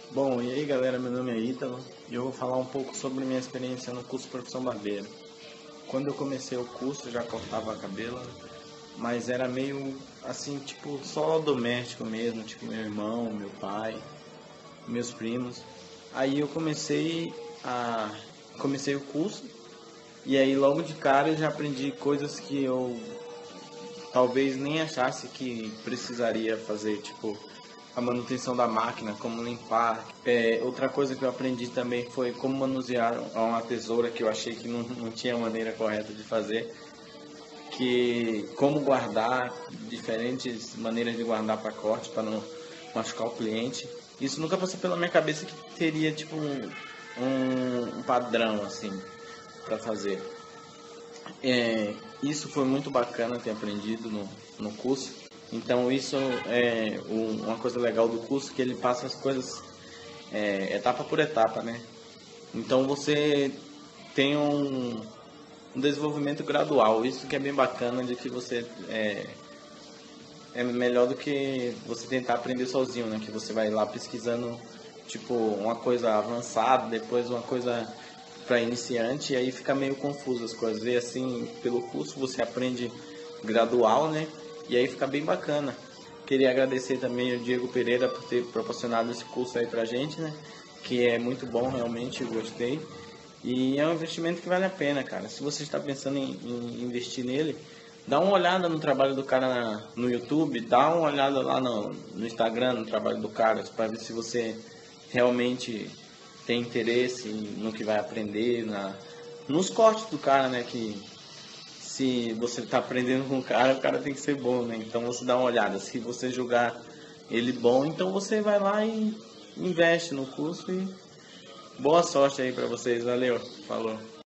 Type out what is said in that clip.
Bom, e aí galera, meu nome é Ítalo e eu vou falar um pouco sobre minha experiência no curso Profissão Barbeiro. Quando eu comecei o curso eu já cortava cabelo, mas era meio assim, tipo, só doméstico mesmo, tipo meu irmão, meu pai, meus primos. Aí eu comecei o curso e aí logo de cara eu já aprendi coisas que eu talvez nem achasse que precisaria fazer, tipo a manutenção da máquina, como limpar. Outra coisa que eu aprendi também foi como manusear uma tesoura que eu achei que não tinha maneira correta de fazer, que como guardar, diferentes maneiras de guardar pacotes para não machucar o cliente. Isso nunca passou pela minha cabeça que teria tipo um padrão assim para fazer. Isso foi muito bacana ter aprendido no curso. Então isso é uma coisa legal do curso, que ele passa as coisas etapa por etapa, né? Então você tem um desenvolvimento gradual. Isso que é bem bacana, de que você é melhor do que você tentar aprender sozinho, né? Que você vai lá pesquisando tipo uma coisa avançada, depois uma coisa para iniciante, e aí fica meio confuso as coisas. E assim, pelo curso você aprende gradual, né? E aí fica bem bacana. Queria agradecer também o Diego Pereira por ter proporcionado esse curso aí pra gente, né? Que é muito bom, realmente, eu gostei. E é um investimento que vale a pena, cara. Se você está pensando em investir nele, dá uma olhada no trabalho do cara no YouTube, dá uma olhada lá no Instagram, no trabalho do cara, para ver se você realmente tem interesse no que vai aprender, nos cortes do cara, né? Que se você está aprendendo com o cara tem que ser bom, né? Então você dá uma olhada. Se você julgar ele bom, então você vai lá e investe no curso e boa sorte aí para vocês. Valeu, falou.